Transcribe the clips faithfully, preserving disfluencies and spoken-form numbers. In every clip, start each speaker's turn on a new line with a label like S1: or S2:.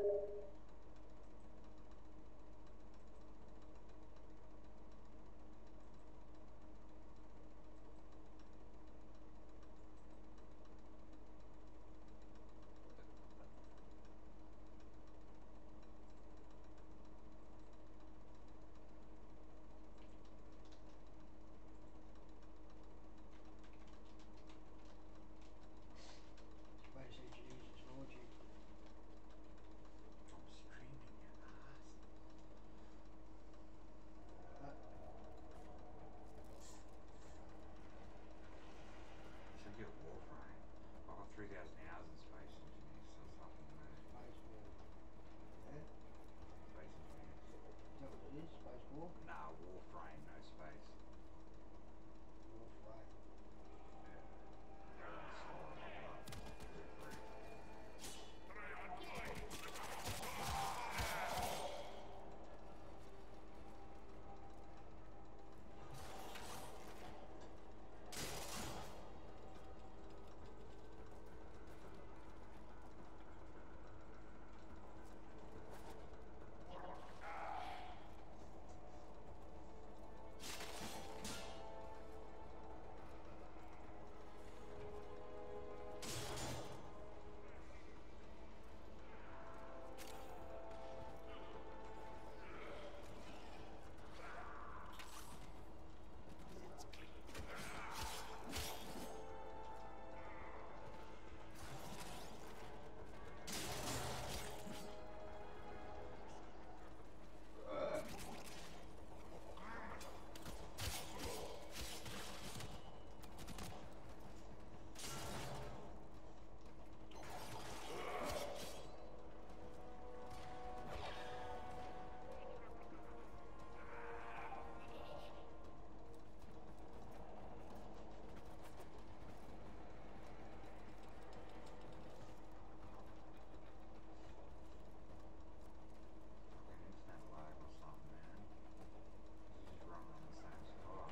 S1: Where's who Jesus, Lord you?
S2: I'm streaming, you ass.
S1: That
S2: Should be a Warframe. I've got three thousand hours in Space Engineers, so it's nothing to me.
S1: Space War. Yeah?
S2: Space Engineers.
S1: Is that what it is? Space War?
S2: Nah, Warframe, no space.
S1: Warframe.
S2: Yeah. Go to the store and look it up. Do it free. Internet lag or something, man. It's just running on the same spot.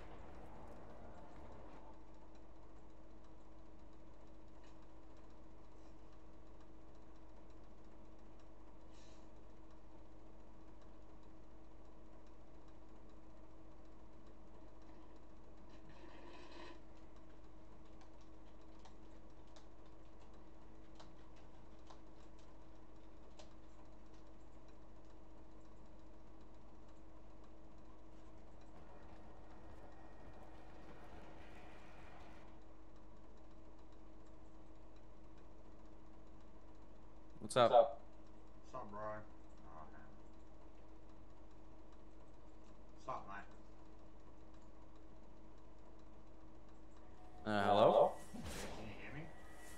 S3: What's up? What's up?
S2: What's up, bro? Oh, okay. What's up, mate?
S3: Uh, hello?
S2: Yeah, can you hear me?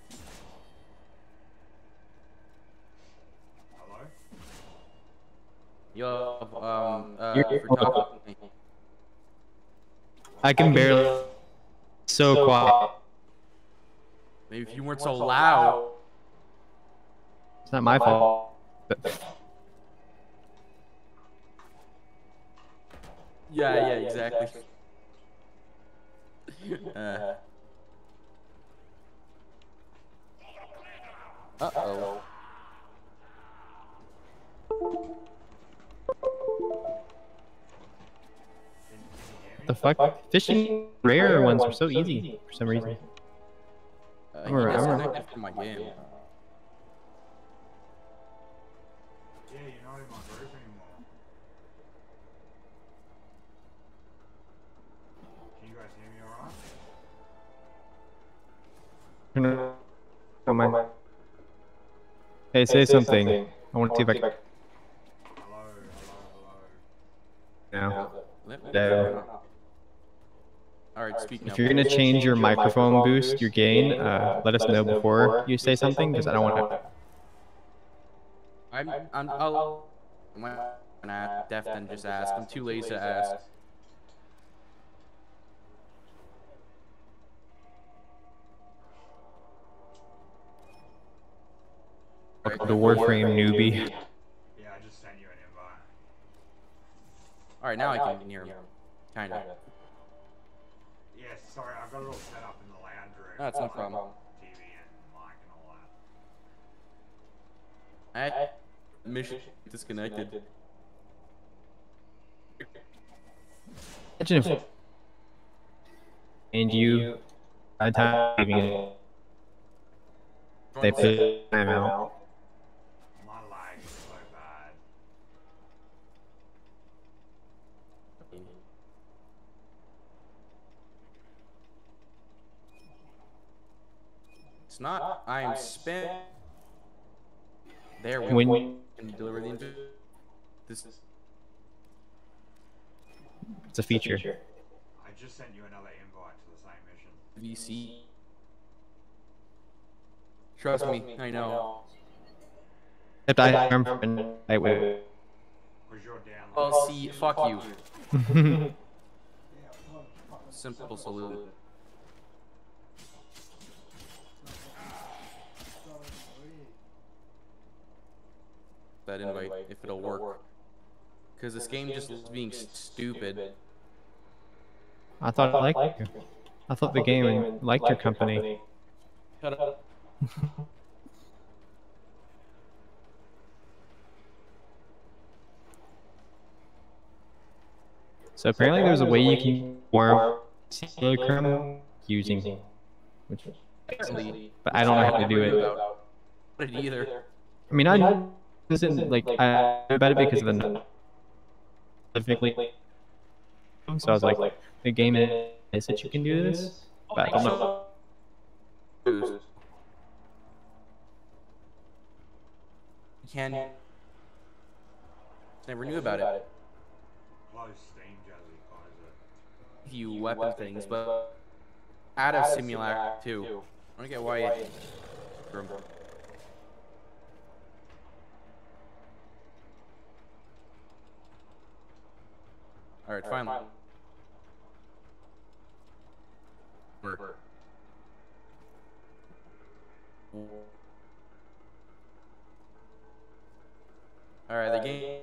S2: Hello?
S3: Yo, um, uh, for talking to me.
S4: I can barely. So quiet.
S3: Maybe if you weren't so loud.
S4: It's not my fault.
S3: Yeah, yeah, exactly. uh. Uh-oh.
S4: The fuck? Fishing rare ones are so easy for some reason.
S3: Uh,
S4: I'm alright,
S3: you
S4: I'm
S3: disconnected from my game.
S2: Yeah, you're not in my group anymore. Can you guys hear me alright?
S4: Oh my. Hey, say something. I want to see if I can.
S2: Hello, hello, hello.
S4: Now.
S3: There. Alright, speak now.
S4: If you're gonna change your microphone boost, your gain, uh, let us know before you say something, because I don't want to.
S3: I'm, I'm, I'll, I'm gonna deaf and just ask. I'm too lazy to ask.
S4: The Warframe newbie.
S2: Yeah, I just sent you an invite.
S3: Alright, now I can hear him. Kinda.
S2: Yeah, sorry, I've got it all set up in the lounge room.
S3: That's no problem.
S2: T V and mic and all that.
S3: I, mission disconnected.
S4: Imagine if and you by the time leaving it, they put time out.
S2: My lag is so bad.
S3: It's not. I'm spent. There we
S4: When
S3: can deliver the info. This is
S4: it's a feature.
S2: I just sent you another invite to the same mission.
S3: V C. Trust me, I know.
S4: Except I am from I wait.
S2: Where's your download?
S3: Well, see, fuck you.
S1: Yeah, I'm fucking
S3: Simple solution.
S1: sorry, really.
S3: That invite, if it'll work. Because this game just is being stupid.
S4: I thought I liked you. I thought the game liked your company.
S3: Shut up.
S4: So apparently there's a way you can warm Halo kernel using, which, but I don't know how to do it.
S3: I didn't either.
S4: I mean, I isn't like I knew about it because of the specifically. So I was like, the game is that you can do this, but I don't know.
S3: You can. Never knew about it.
S2: Close Steam, Jazzy. Close it.
S3: Few weapon things, but out of Simulac too. I don't get why it. All right, finally. Work. All right, the game.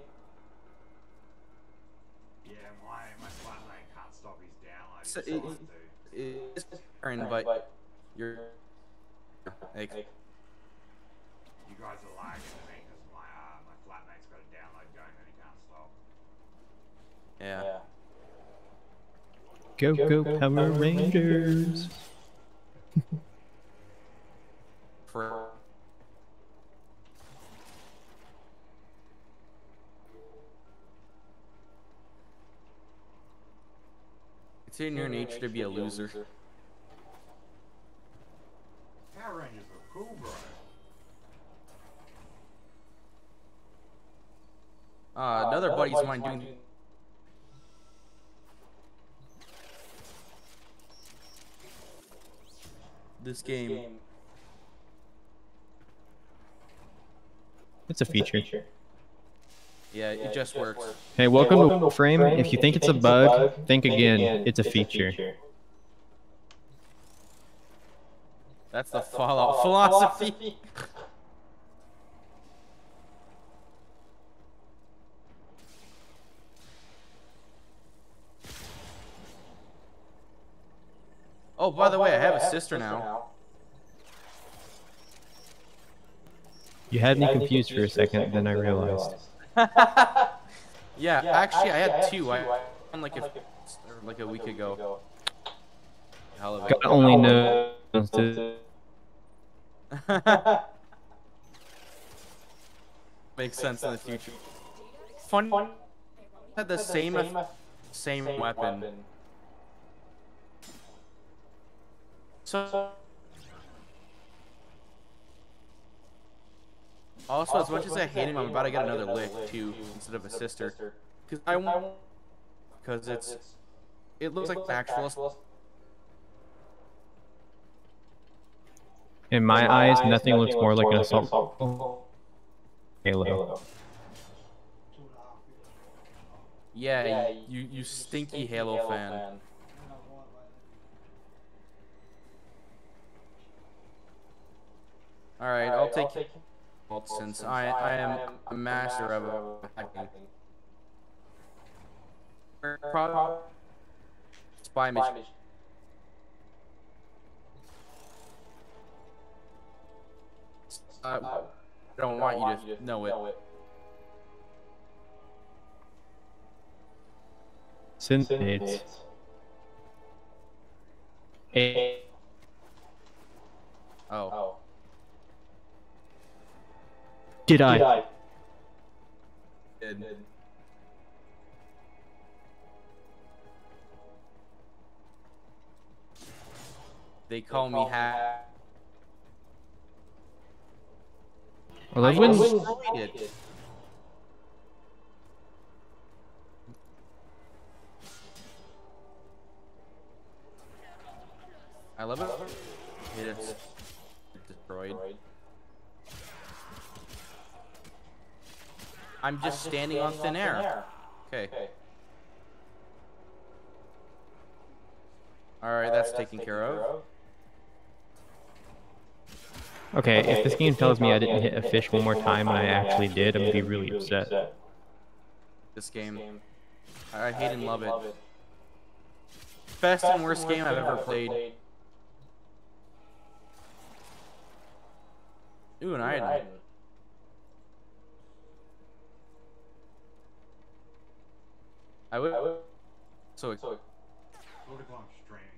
S2: Yeah, my my flatmate can't stop his download.
S3: So
S2: He's
S3: it-
S2: solid, dude.
S3: It's Aaron, but you're like
S2: You guys are lagging to me because my uh, my flatmate's got a download going and he can't stop.
S3: yeah.
S4: Go go Power Rangers!
S3: For it's in your nature to be a loser.
S2: Power Rangers are cool, bro.
S3: Uh, another buddy's of mine doing. This game.
S4: It's a feature.
S3: Yeah, it just works.
S4: Hey, welcome to Warframe. If you think it's a bug, think again. It's a feature.
S3: That's the Fallout philosophy. Oh, by the way, I have a sister now.
S4: You had me confused for a second, then I realized.
S3: Yeah, actually, I had two. I found like a or like a week ago. Hell of
S4: God only knows. To...
S3: Makes sense in the future. Fun. Had the same same weapon. So. Also, as much as I hate him, I'm about to get another lick too, instead of a sister. Cause I want, cause it's, it looks like the actual.
S4: In my eyes, nothing looks more like an assault Halo.
S3: Yeah, you you stinky Halo fan. All right, I'll take. Well, since I I am a master of hacking. Pro spy mission. Uh, I don't want you to know it.
S4: synths. A
S3: Oh.
S4: did I?
S3: Did. They call me ha.
S4: I love
S3: I
S4: when
S3: destroyed it. I love it. It is destroyed. I'm just standing on thin air. Okay. Alright, that's taken care of.
S4: Okay, if this game tells me I didn't hit a fish one more time when I actually did, I'm gonna be really upset.
S3: This game. I hate and love it. Best and worst game I've ever played. Ooh, an item. I would. So.
S2: Protocol strange.